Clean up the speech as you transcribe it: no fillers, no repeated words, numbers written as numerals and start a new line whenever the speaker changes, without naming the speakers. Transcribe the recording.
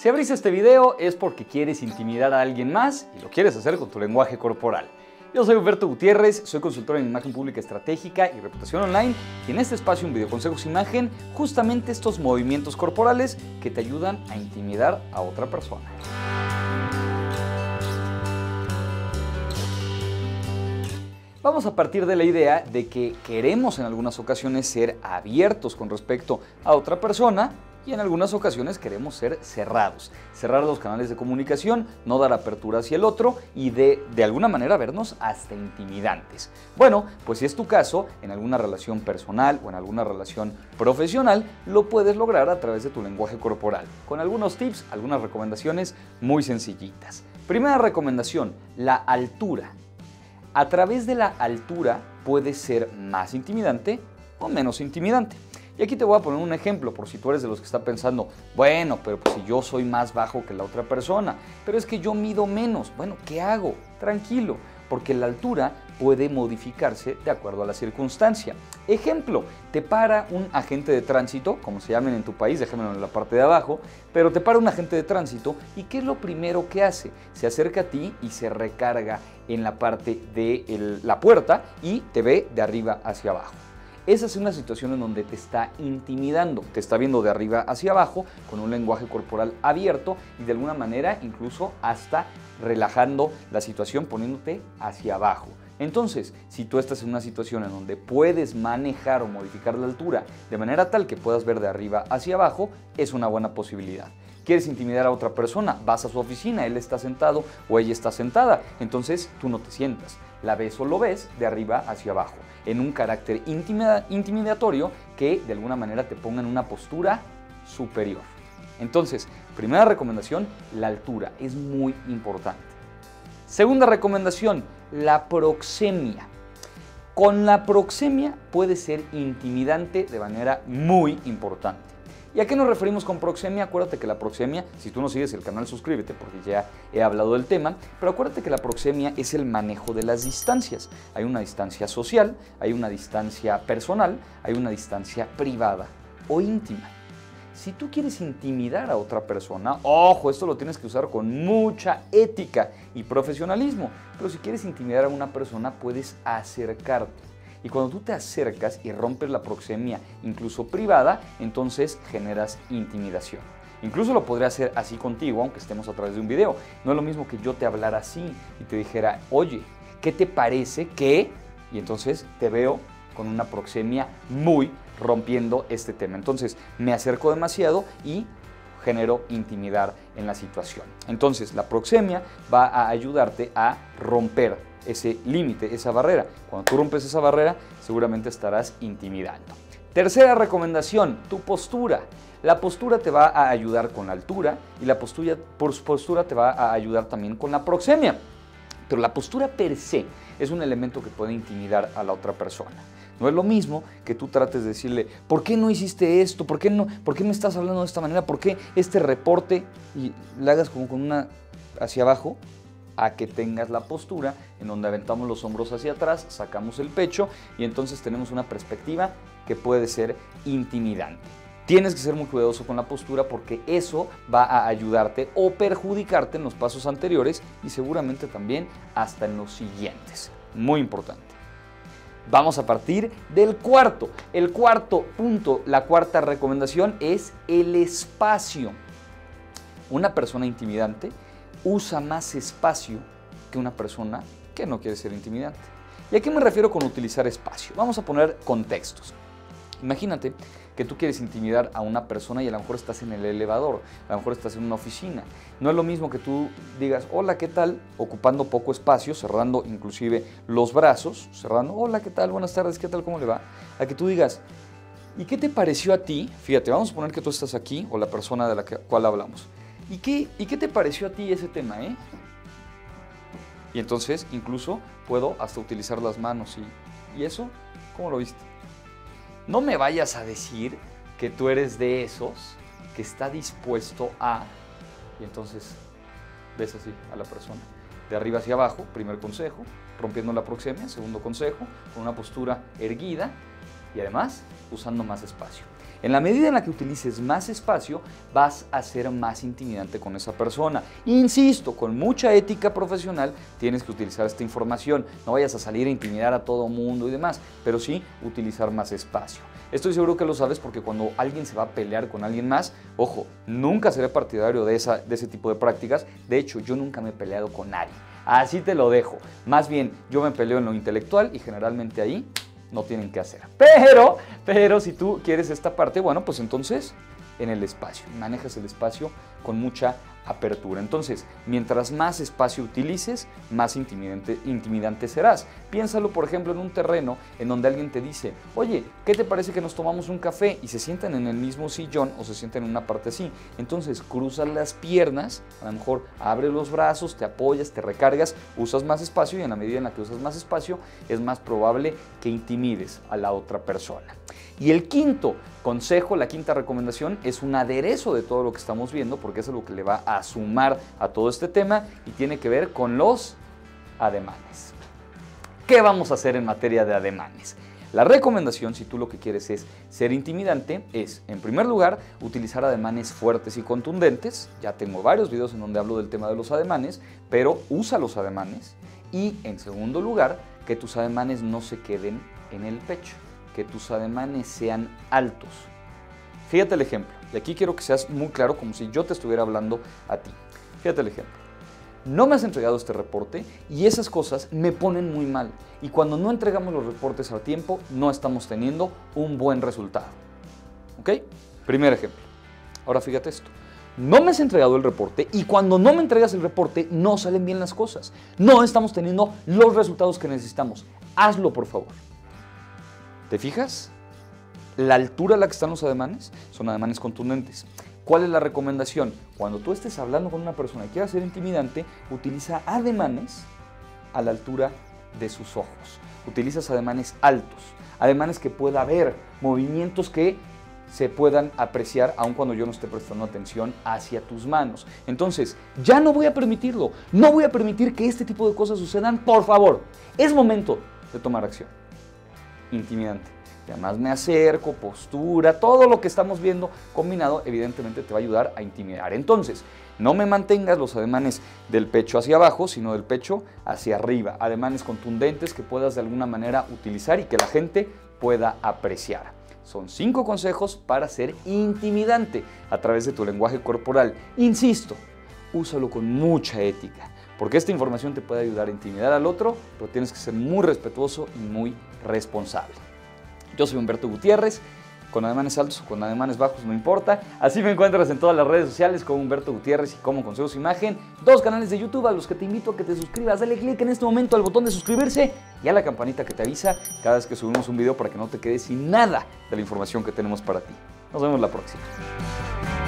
Si abriste este video es porque quieres intimidar a alguien más y lo quieres hacer con tu lenguaje corporal. Yo soy Humberto Gutiérrez, soy consultor en imagen pública estratégica y reputación online y en este espacio en Videoconsejos Imagen, justamente estos movimientos corporales que te ayudan a intimidar a otra persona. Vamos a partir de la idea de que queremos en algunas ocasiones ser abiertos con respecto a otra persona y en algunas ocasiones queremos ser cerrados. Cerrar los canales de comunicación, no dar apertura hacia el otro y de alguna manera vernos hasta intimidantes. Bueno, pues si es tu caso, en alguna relación personal o en alguna relación profesional, lo puedes lograr a través de tu lenguaje corporal, con algunos tips, algunas recomendaciones muy sencillitas. Primera recomendación, la altura. A través de la altura puede ser más intimidante o menos intimidante. Y aquí te voy a poner un ejemplo por si tú eres de los que está pensando, bueno, pero pues si yo soy más bajo que la otra persona, pero es que yo mido menos. Bueno, ¿qué hago? Tranquilo, porque la altura puede modificarse de acuerdo a la circunstancia. Ejemplo, te para un agente de tránsito, como se llamen en tu país, déjamelo en la parte de abajo, pero te para un agente de tránsito y ¿qué es lo primero que hace? Se acerca a ti y se recarga en la parte de la puerta y te ve de arriba hacia abajo. Esa es una situación en donde te está intimidando, te está viendo de arriba hacia abajo con un lenguaje corporal abierto y de alguna manera incluso hasta relajando la situación poniéndote hacia abajo. Entonces, si tú estás en una situación en donde puedes manejar o modificar la altura de manera tal que puedas ver de arriba hacia abajo, es una buena posibilidad. ¿Quieres intimidar a otra persona? Vas a su oficina, él está sentado o ella está sentada, entonces tú no te sientas, la ves o lo ves de arriba hacia abajo, en un carácter intimidatorio que de alguna manera te ponga en una postura superior. Entonces, primera recomendación, la altura es muy importante. Segunda recomendación, la proxemia. Con la proxemia puede ser intimidante de manera muy importante. ¿Y a qué nos referimos con proxemia? Acuérdate que la proxemia, si tú no sigues el canal, suscríbete porque ya he hablado del tema, pero acuérdate que la proxemia es el manejo de las distancias. Hay una distancia social, hay una distancia personal, hay una distancia privada o íntima. Si tú quieres intimidar a otra persona, ojo, esto lo tienes que usar con mucha ética y profesionalismo, pero si quieres intimidar a una persona, puedes acercarte. Y cuando tú te acercas y rompes la proxemia, incluso privada, entonces generas intimidación. Incluso lo podría hacer así contigo, aunque estemos a través de un video. No es lo mismo que yo te hablara así y te dijera, oye, ¿qué te parece que? Y entonces te veo con una proxemia muy rompiendo este tema. Entonces me acerco demasiado y genero intimidar en la situación. Entonces la proxemia va a ayudarte a romper ese límite, esa barrera. Cuando tú rompes esa barrera, seguramente estarás intimidando. Tercera recomendación, tu postura. La postura te va a ayudar con la altura y la postura te va a ayudar también con la proxemia. Pero la postura per se es un elemento que puede intimidar a la otra persona. No es lo mismo que tú trates de decirle, ¿por qué no hiciste esto? ¿Por qué me estás hablando de esta manera? ¿Por qué este reporte? Y le hagas como con una hacia abajo, a que tengas la postura en donde aventamos los hombros hacia atrás, sacamos el pecho y entonces tenemos una perspectiva que puede ser intimidante. Tienes que ser muy cuidadoso con la postura porque eso va a ayudarte o perjudicarte en los pasos anteriores y seguramente también hasta en los siguientes. Muy importante. Vamos a partir del cuarto. El cuarto punto, la cuarta recomendación es el espacio. Una persona intimidante usa más espacio que una persona que no quiere ser intimidante. ¿Y a qué me refiero con utilizar espacio? Vamos a poner contextos. Imagínate que tú quieres intimidar a una persona y a lo mejor estás en el elevador, a lo mejor estás en una oficina. No es lo mismo que tú digas, hola, ¿qué tal? Ocupando poco espacio, cerrando inclusive los brazos, cerrando, hola, ¿qué tal? Buenas tardes, ¿qué tal? ¿Cómo le va? A que tú digas, ¿y qué te pareció a ti? Fíjate, vamos a poner que tú estás aquí o la persona de la cual hablamos. ¿Y qué te pareció a ti ese tema, Y entonces incluso puedo hasta utilizar las manos ¿y eso? ¿Cómo lo viste? No me vayas a decir que tú eres de esos que está dispuesto a... Y entonces ves así a la persona. De arriba hacia abajo, primer consejo, rompiendo la proxemia, segundo consejo, con una postura erguida, y además usando más espacio. En la medida en la que utilices más espacio, vas a ser más intimidante con esa persona. Insisto, con mucha ética profesional tienes que utilizar esta información. No vayas a salir a intimidar a todo mundo y demás, pero sí utilizar más espacio. Estoy seguro que lo sabes porque cuando alguien se va a pelear con alguien más, ojo, nunca seré partidario de ese tipo de prácticas. De hecho, yo nunca me he peleado con nadie. Así te lo dejo. Más bien, yo me peleo en lo intelectual y generalmente ahí no tienen que hacer. Pero si tú quieres esta parte, bueno, pues entonces en el espacio. Manejas el espacio con mucha apertura. Entonces, mientras más espacio utilices, más intimidante serás. Piénsalo, por ejemplo, en un terreno en donde alguien te dice, oye, ¿qué te parece que nos tomamos un café? Y se sientan en el mismo sillón o se sientan en una parte así. Entonces, cruzas las piernas, a lo mejor abres los brazos, te apoyas, te recargas, usas más espacio y en la medida en la que usas más espacio, es más probable que intimides a la otra persona. Y el quinto consejo, la quinta recomendación, es un aderezo de todo lo que estamos viendo, porque es algo que le va a sumar a todo este tema y tiene que ver con los ademanes. ¿Qué vamos a hacer en materia de ademanes? La recomendación, si tú lo que quieres es ser intimidante, es, en primer lugar, utilizar ademanes fuertes y contundentes. Ya tengo varios videos en donde hablo del tema de los ademanes, pero usa los ademanes. Y, en segundo lugar, que tus ademanes no se queden en el pecho, que tus ademanes sean altos. Fíjate el ejemplo, y aquí quiero que seas muy claro, como si yo te estuviera hablando a ti. Fíjate el ejemplo. No me has entregado este reporte y esas cosas me ponen muy mal. Y cuando no entregamos los reportes a tiempo, no estamos teniendo un buen resultado. ¿Ok? Primer ejemplo. Ahora fíjate esto. No me has entregado el reporte y cuando no me entregas el reporte, no salen bien las cosas. No estamos teniendo los resultados que necesitamos. Hazlo, por favor. ¿Te fijas? La altura a la que están los ademanes son ademanes contundentes. ¿Cuál es la recomendación? Cuando tú estés hablando con una persona y quieras ser intimidante, utiliza ademanes a la altura de sus ojos. Utilizas ademanes altos, ademanes que pueda haber, movimientos que se puedan apreciar aun cuando yo no esté prestando atención hacia tus manos. Entonces, ya no voy a permitirlo. No voy a permitir que este tipo de cosas sucedan. Por favor, es momento de tomar acción. Intimidante. Y además me acerco, postura, todo lo que estamos viendo combinado evidentemente te va a ayudar a intimidar. Entonces, no me mantengas los ademanes del pecho hacia abajo, sino del pecho hacia arriba. Ademanes contundentes que puedas de alguna manera utilizar y que la gente pueda apreciar. Son 5 consejos para ser intimidante a través de tu lenguaje corporal. Insisto, úsalo con mucha ética, porque esta información te puede ayudar a intimidar al otro, pero tienes que ser muy respetuoso y muy responsable. Yo soy Humberto Gutiérrez, con ademanes altos o con ademanes bajos, no importa. Así me encuentras en todas las redes sociales como Humberto Gutiérrez y como Consejos Imagen. 2 canales de YouTube a los que te invito a que te suscribas. Dale clic en este momento al botón de suscribirse y a la campanita que te avisa cada vez que subimos un video para que no te quedes sin nada de la información que tenemos para ti. Nos vemos la próxima.